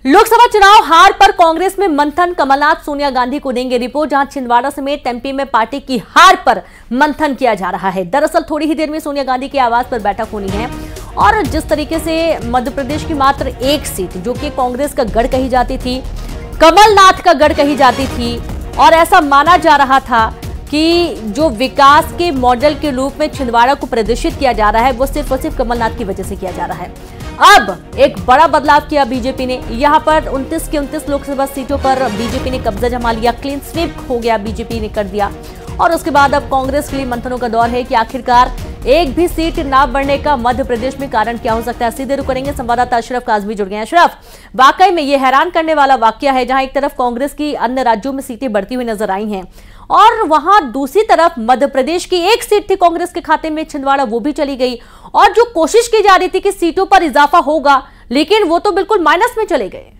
लोकसभा चुनाव हार पर कांग्रेस में मंथन, कमलनाथ सोनिया गांधी को देंगे रिपोर्ट। जहां छिंदवाड़ा समेत एमपी में पार्टी की हार पर मंथन किया जा रहा है। दरअसल थोड़ी ही देर में सोनिया गांधी के आवास पर बैठक होनी है और जिस तरीके से मध्य प्रदेश की मात्र एक सीट जो कि कांग्रेस का गढ़ कही जाती थी, कमलनाथ का गढ़ कही जाती थी और ऐसा माना जा रहा था कि जो विकास के मॉडल के रूप में छिंदवाड़ा को प्रदर्शित किया जा रहा है वो सिर्फ और सिर्फ कमलनाथ की वजह से किया जा रहा है। अब एक बड़ा बदलाव किया बीजेपी ने। यहां पर 29 की 29 लोकसभा सीटों पर बीजेपी ने कब्जा जमा लिया, क्लीन स्वीप हो गया, बीजेपी ने कर दिया। और उसके बाद अब कांग्रेस के लिए मंथनों का दौर है कि आखिरकार एक भी सीट ना बढ़ने का मध्य प्रदेश में कारण क्या हो सकता है। सीधे रुक करेंगे, संवाददाता अशरफ काजमी जुड़ गए हैं। अशरफ, वाकई में ये हैरान करने वाला वाकया है जहां एक तरफ कांग्रेस की अन्य राज्यों में सीटें बढ़ती हुई नजर आई हैं और वहां दूसरी तरफ मध्य प्रदेश की एक सीट थी कांग्रेस के खाते में, छिंदवाड़ा, वो भी चली गई। और जो कोशिश की जा रही थी कि सीटों पर इजाफा होगा, लेकिन वो तो बिल्कुल माइनस में चले गए।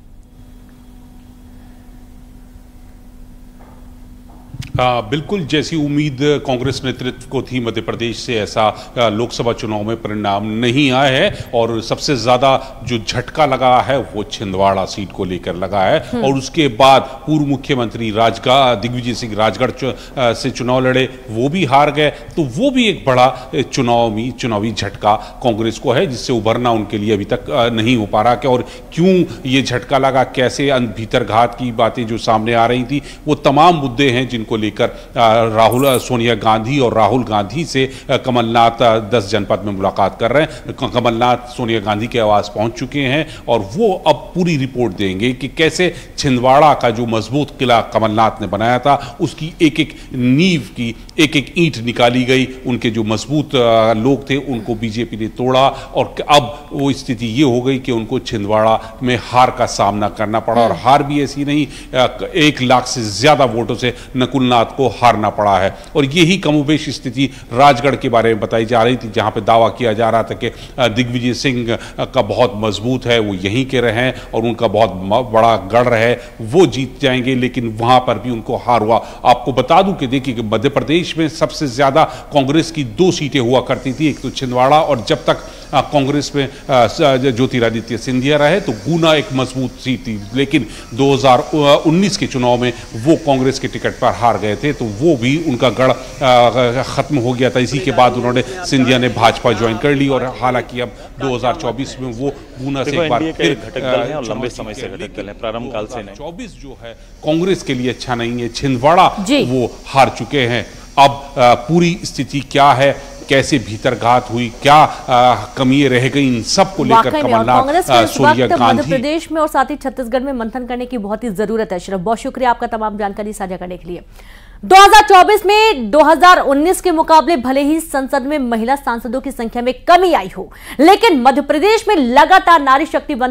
बिल्कुल जैसी उम्मीद कांग्रेस नेतृत्व को थी मध्य प्रदेश से, ऐसा लोकसभा चुनाव में परिणाम नहीं आया है। और सबसे ज्यादा जो झटका लगा है वो छिंदवाड़ा सीट को लेकर लगा है। और उसके बाद पूर्व मुख्यमंत्री दिग्विजय सिंह राजगढ़ से चुनाव लड़े, वो भी हार गए। तो वो भी एक बड़ा चुनावी झटका कांग्रेस को है जिससे उभरना उनके लिए अभी तक नहीं हो पा रहा। और क्यों ये झटका लगा, कैसे भीतरघात की बातें जो सामने आ रही थी, वो तमाम मुद्दे हैं जिनको लेकर सोनिया गांधी और राहुल गांधी से कमलनाथ 10 जनपद में मुलाकात कर रहे हैं। कमलनाथ सोनिया गांधी के आवास पहुंच चुके हैं और वो अब पूरी रिपोर्ट देंगे कि कैसे छिंदवाड़ा का जो मजबूत किला कमलनाथ ने बनाया था उसकी एक एक नींव की एक एक ईंट निकाली गई। उनके जो मजबूत लोग थे उनको बीजेपी ने तोड़ा और अब वो स्थिति ये हो गई कि उनको छिंदवाड़ा में हार का सामना करना पड़ा। और हार भी ऐसी नहीं, 1 लाख से ज्यादा वोटों से नकुलनाथ को हारना पड़ा है। और यही कमोबेश स्थिति राजगढ़ के बारे में बताई जा रही थी, जहां पे दावा किया जा रहा था कि दिग्विजय सिंह का बहुत मजबूत है, वो यहीं के रहे और उनका बहुत बड़ा गढ़ है, वो जीत जाएंगे। लेकिन वहां पर भी उनको हार हुआ। आपको बता दूं कि देखिए कि मध्य प्रदेश में सबसे ज्यादा कांग्रेस की 2 सीटें हुआ करती थी, एक तो छिंदवाड़ा और जब तक कांग्रेस में ज्योतिरादित्य सिंधिया रहे तो गुना एक मजबूत सीट थी। लेकिन 2019 के चुनाव में वो कांग्रेस के टिकट पर हार गए थे, तो वो भी उनका गढ़ खत्म हो गया था। इसी के बाद उन्होंने सिंधिया ने भाजपा ज्वाइन कर ली और हालांकि अब 2024 में वो गुना से एक बार फिर घटक दल है और लंबे समय से घटक दल है, प्रारंभ काल से नहीं। 24 जो है कांग्रेस के लिए अच्छा नहीं है। छिंदवाड़ा वो हार चुके हैं। अब पूरी स्थिति क्या है, कैसे भीतरघात हुई, क्या कमी रह गई, इन सब को लेकर कमलनाथ, सोनिया गांधी, मध्य प्रदेश में और साथ ही छत्तीसगढ़ में मंथन करने की बहुत ही जरूरत है। शरफ, बहुत शुक्रिया आपका तमाम जानकारी साझा करने के लिए। 2024 में 2019 के मुकाबले भले ही संसद में महिला सांसदों की संख्या में कमी आई हो, लेकिन मध्य प्रदेश में लगातार नारी शक्ति